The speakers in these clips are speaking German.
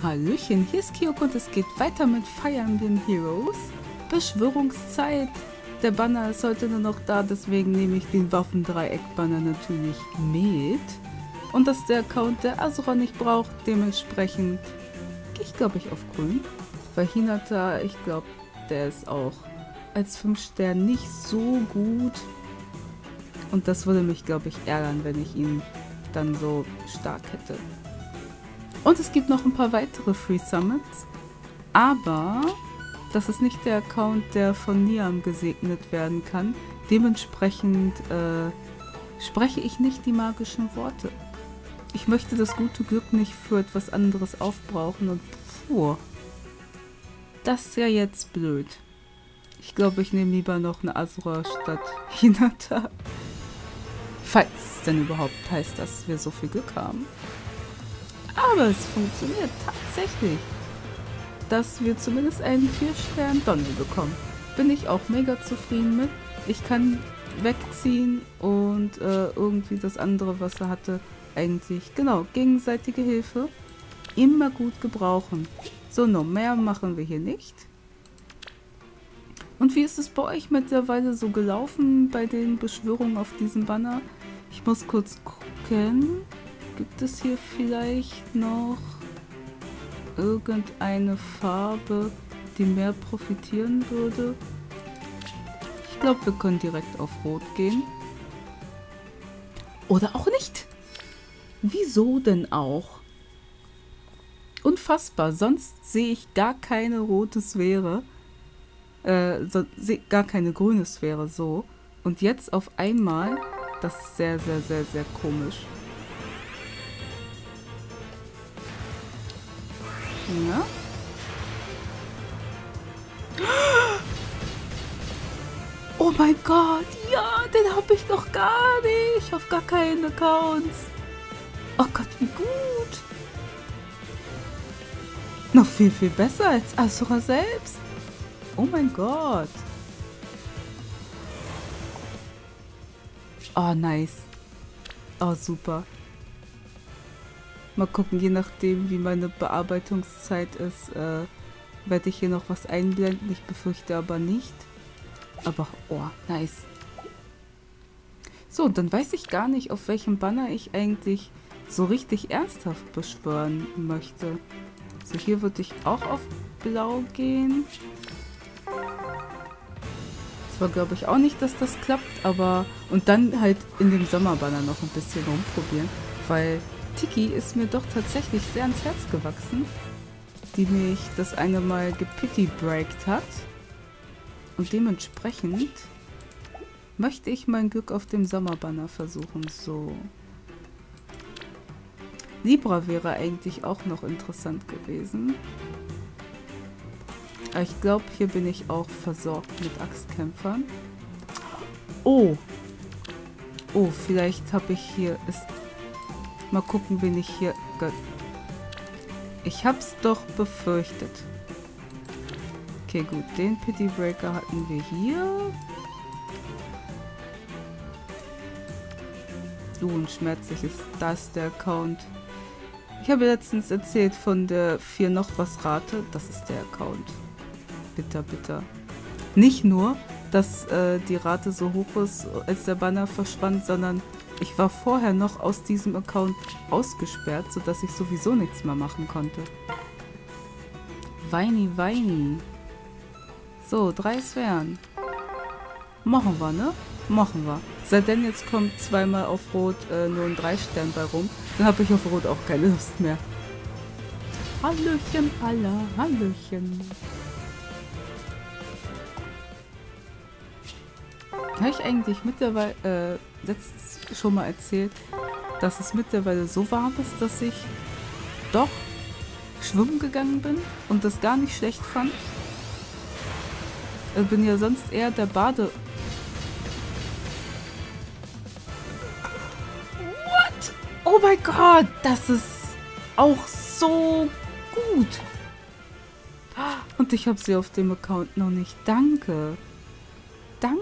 Hallöchen, hier ist Kyoko und es geht weiter mit Fire Emblem Heroes. Beschwörungszeit. Der Banner ist heute nur noch da, deswegen nehme ich den Waffendreieck-Banner natürlich mit. Und dass der Account der Asura nicht braucht, dementsprechend gehe ich glaube ich auf grün. Weil Hinata, ich glaube, der ist auch als 5 Stern nicht so gut. Und das würde mich glaube ich ärgern, wenn ich ihn dann so stark hätte. Und es gibt noch ein paar weitere Free Summits, aber das ist nicht der Account, der von Niam gesegnet werden kann. Dementsprechend spreche ich nicht die magischen Worte. Ich möchte das gute Glück nicht für etwas anderes aufbrauchen und das ist ja jetzt blöd. Ich glaube, ich nehme lieber noch eine Asura statt Hinata. Falls es denn überhaupt heißt, dass wir so viel Glück haben. Aber es funktioniert tatsächlich, dass wir zumindest einen 4-Stern Donny bekommen. Bin ich auch mega zufrieden mit. Ich kann wegziehen und irgendwie das andere, was er hatte, eigentlich, genau, gegenseitige Hilfe, immer gut gebrauchen. So, noch mehr machen wir hier nicht. Und wie ist es bei euch mittlerweile so gelaufen bei den Beschwörungen auf diesem Banner? Ich muss kurz gucken. Gibt es hier vielleicht noch irgendeine Farbe, die mehr profitieren würde? Ich glaube, wir können direkt auf Rot gehen. Oder auch nicht. Wieso denn auch? Unfassbar. Sonst sehe ich gar keine rote Sphäre. Gar keine grüne Sphäre so. Und jetzt auf einmal, das ist sehr, sehr, sehr, sehr komisch. Ja. Oh mein Gott, ja, den habe ich noch gar nicht. Auf gar keinen Accounts. Oh Gott, wie gut. Noch viel, viel besser als Asura selbst. Oh mein Gott. Oh, nice. Oh, super. Mal gucken, je nachdem, wie meine Bearbeitungszeit ist, werde ich hier noch was einblenden. Ich befürchte aber nicht. Aber, oh, nice. So, dann weiß ich gar nicht, auf welchem Banner ich eigentlich so richtig ernsthaft beschwören möchte. So, hier würde ich auch auf Blau gehen. Das war, glaube ich, auch nicht, dass das klappt, aber... Und dann halt in dem Sommerbanner noch ein bisschen rumprobieren, weil... Tiki ist mir doch tatsächlich sehr ans Herz gewachsen, die mich das eine Mal gepity-breakt hat. Und dementsprechend möchte ich mein Glück auf dem Sommerbanner versuchen. So. Libra wäre eigentlich auch noch interessant gewesen. Aber ich glaube, hier bin ich auch versorgt mit Axtkämpfern. Oh! Oh, vielleicht habe ich hier... Mal gucken, wen ich hier... Ich hab's doch befürchtet. Okay, gut. Den Pity Breaker hatten wir hier. Und schmerzlich ist das der Account. Ich habe letztens erzählt von der 4 noch was Rate. Das ist der Account. Bitter, bitter. Nicht nur, dass die Rate so hoch ist, als der Banner verschwand, sondern ich war vorher noch aus diesem Account ausgesperrt, sodass ich sowieso nichts mehr machen konnte. Weini, Weini. So, 3 Sphären. Machen wir, ne? Machen wir. Sei denn, jetzt kommt zweimal auf Rot nur ein 3-Stern bei rum. Dann habe ich auf Rot auch keine Lust mehr. Hallöchen, Allah, Hallöchen. Habe ich eigentlich mittlerweile letztens schon mal erzählt, dass es mittlerweile so warm ist, dass ich doch schwimmen gegangen bin und das gar nicht schlecht fand. Ich bin ja sonst eher der Bade... What? Oh mein Gott, das ist auch so gut. Und ich habe sie auf dem Account noch nicht. Danke. Danke.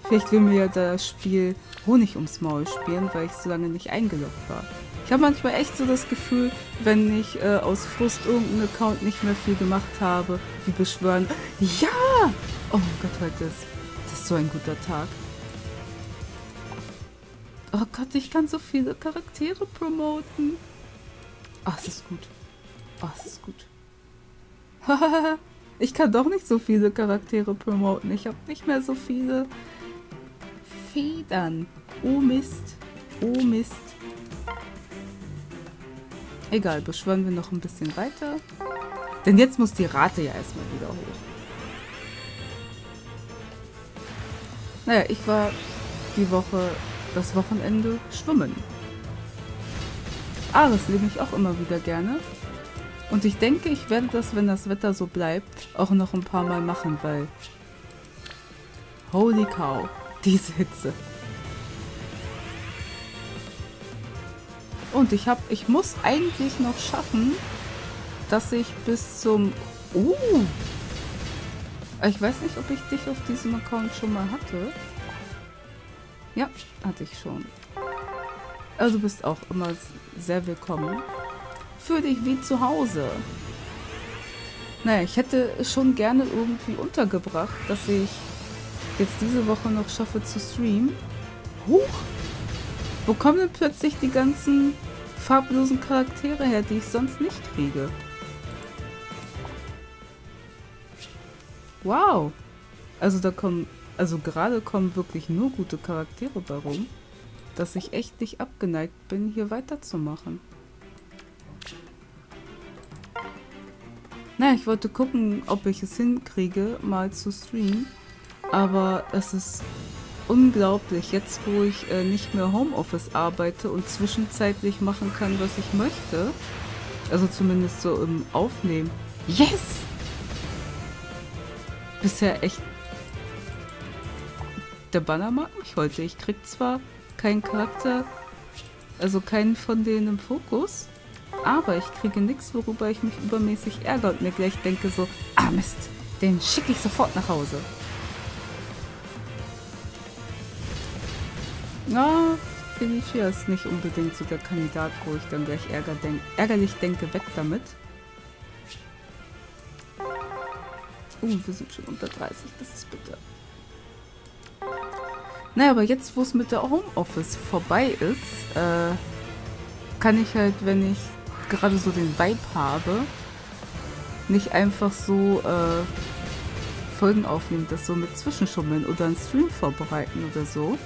Vielleicht will mir ja das Spiel Honig ums Maul spielen, weil ich so lange nicht eingeloggt war. Ich habe manchmal echt so das Gefühl, wenn ich aus Frust irgendeinen Account nicht mehr viel gemacht habe, wie beschwören. Ja! Oh mein Gott, heute ist das so ein guter Tag. Oh Gott, ich kann so viele Charaktere promoten. Ach, es ist gut. Oh, es ist gut. Ich kann doch nicht so viele Charaktere promoten. Ich habe nicht mehr so viele Federn. Oh Mist. Oh Mist. Egal, beschwören wir noch ein bisschen weiter. Denn jetzt muss die Rate ja erstmal wieder hoch. Naja, ich war das Wochenende schwimmen. Das nehme ich auch immer wieder gerne. Und ich denke, ich werde das, wenn das Wetter so bleibt, auch noch ein paar Mal machen, weil... Holy cow, diese Hitze. Und ich muss eigentlich noch schaffen, dass ich bis zum... Ich weiß nicht, ob ich dich auf diesem Account schon mal hatte. Ja, hatte ich schon. Also du bist auch immer sehr willkommen. Fühl dich wie zu Hause. Naja, ich hätte schon gerne irgendwie untergebracht, dass ich jetzt diese Woche noch schaffe zu streamen. Huch! Wo kommen denn plötzlich die ganzen farblosen Charaktere her, die ich sonst nicht kriege? Wow! Also gerade kommen wirklich nur gute Charaktere bei rum, dass ich echt nicht abgeneigt bin, hier weiterzumachen. Naja, ich wollte gucken, ob ich es hinkriege, mal zu streamen. Aber es ist unglaublich, jetzt wo ich nicht mehr Homeoffice arbeite und zwischenzeitlich machen kann, was ich möchte. Also zumindest so im Aufnehmen. Yes! Bisher echt... Der Banner mag mich heute. Ich krieg zwar keinen Charakter, also keinen von denen im Fokus, aber ich kriege nichts, worüber ich mich übermäßig ärgere und mir gleich denke so, Mist, den schicke ich sofort nach Hause. Na, Felicia ist nicht unbedingt so der Kandidat, wo ich dann gleich ärgerlich denke, weg damit. Wir sind schon unter 30, das ist bitter. Naja, aber jetzt, wo es mit der Homeoffice vorbei ist, kann ich halt, wenn ich gerade so den Vibe habe, nicht einfach so Folgen aufnehmen, das so mit Zwischenschummeln oder einen Stream vorbereiten oder so.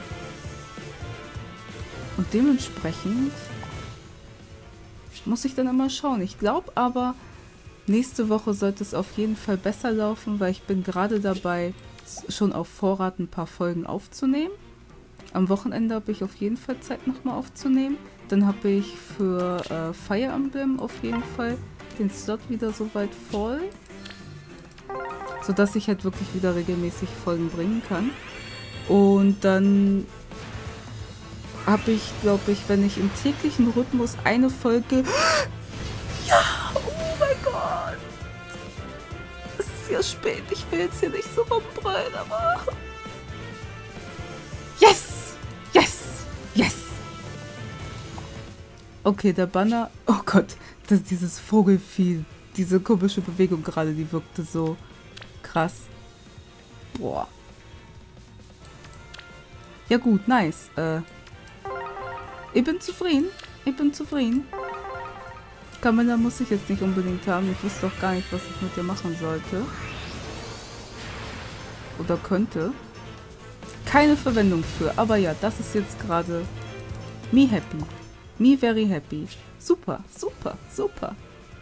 Und dementsprechend muss ich dann immer schauen. Ich glaube aber, nächste Woche sollte es auf jeden Fall besser laufen, weil ich bin gerade dabei, schon auf Vorrat ein paar Folgen aufzunehmen. Am Wochenende habe ich auf jeden Fall Zeit nochmal aufzunehmen. Dann habe ich für Fire Emblem auf jeden Fall den Slot wieder soweit voll. Sodass ich halt wirklich wieder regelmäßig Folgen bringen kann. Und dann habe ich, glaube ich, wenn ich im täglichen Rhythmus eine Folge... Ja! Oh mein Gott! Es ist ja spät, ich will jetzt hier nicht so rumbrüllen, aber... Yes! Yes! Yes! Okay, der Banner... Oh Gott, dieses Vogelvieh, diese komische Bewegung gerade, die wirkte so krass. Boah. Ja gut, nice. Ich bin zufrieden. Ich bin zufrieden. Kamera muss ich jetzt nicht unbedingt haben. Ich wusste doch gar nicht, was ich mit dir machen sollte. Oder könnte. Keine Verwendung für. Aber ja, das ist jetzt gerade me happy. Me very happy. Super, super, super.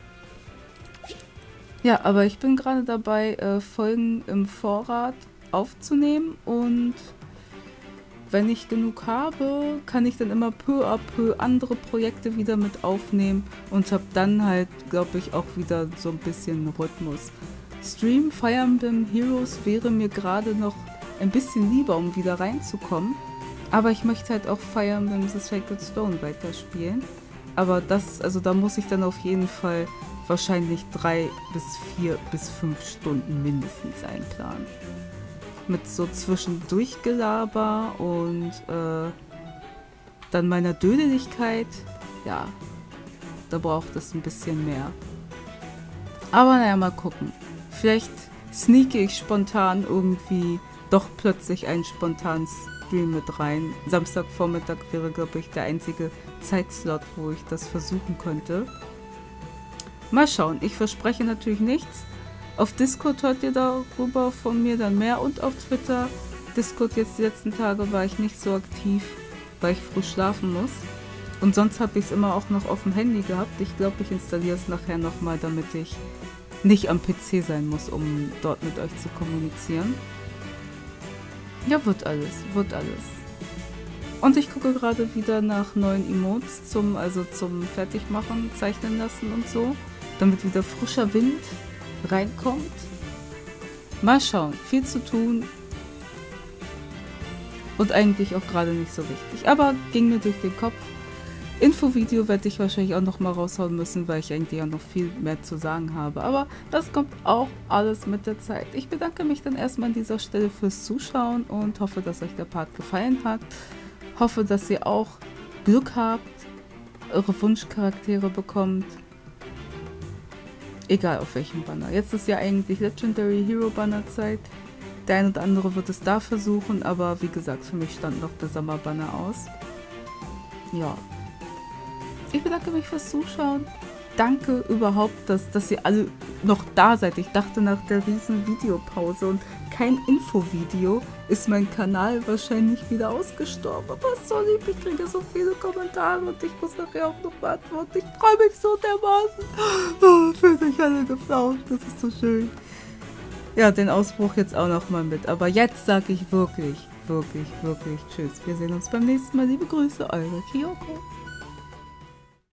Ja, aber ich bin gerade dabei, Folgen im Vorrat aufzunehmen und wenn ich genug habe, kann ich dann immer peu à peu andere Projekte wieder mit aufnehmen und habe dann halt, glaube ich, auch wieder so ein bisschen Rhythmus. Stream Fire Emblem Heroes wäre mir gerade noch ein bisschen lieber, um wieder reinzukommen. Aber ich möchte halt auch Fire Emblem The Sacred Stone weiterspielen. Aber das, also da muss ich dann auf jeden Fall wahrscheinlich 3 bis 4 bis 5 Stunden mindestens einplanen. mit so Zwischendurchgelaber und dann meiner Dödeligkeit. Ja, da braucht es ein bisschen mehr. Aber naja, mal gucken. Vielleicht sneake ich spontan irgendwie doch plötzlich einen spontanen Stream mit rein. Samstagvormittag wäre, glaube ich, der einzige Zeitslot, wo ich das versuchen könnte. Mal schauen. Ich verspreche natürlich nichts. Auf Discord hört ihr darüber von mir dann mehr und auf Twitter. Discord jetzt die letzten Tage war ich nicht so aktiv, weil ich früh schlafen muss. Und sonst habe ich es immer auch noch auf dem Handy gehabt. Ich glaube, ich installiere es nachher nochmal, damit ich nicht am PC sein muss, um dort mit euch zu kommunizieren. Ja, wird alles, wird alles. Und ich gucke gerade wieder nach neuen Emotes zum Fertigmachen, zeichnen lassen und so, damit wieder frischer Wind reinkommt. Mal schauen, viel zu tun und eigentlich auch gerade nicht so wichtig, aber ging mir durch den Kopf. Infovideo werde ich wahrscheinlich auch noch mal raushauen müssen, weil ich eigentlich auch noch viel mehr zu sagen habe. Aber das kommt auch alles mit der Zeit. Ich bedanke mich dann erstmal an dieser Stelle fürs Zuschauen und hoffe, dass euch der Part gefallen hat. Hoffe, dass ihr auch Glück habt, eure Wunschcharaktere bekommt. Egal auf welchem Banner. Jetzt ist ja eigentlich Legendary Hero Banner Zeit. Der ein oder andere wird es da versuchen, aber wie gesagt, für mich stand noch der Sommerbanner aus. Ja. Ich bedanke mich fürs Zuschauen. Danke überhaupt, dass ihr alle noch da seid. Ich dachte, nach der riesen Videopause und kein Infovideo ist mein Kanal wahrscheinlich wieder ausgestorben. Aber was soll ich kriege so viele Kommentare und ich muss nachher auch noch beantworten. Ich freue mich so dermaßen. Oh, fühlt euch alle geflauscht. Das ist so schön. Ja, den Ausbruch jetzt auch noch mal mit. Aber jetzt sage ich wirklich, wirklich, wirklich Tschüss. Wir sehen uns beim nächsten Mal. Liebe Grüße, eure Kyoko.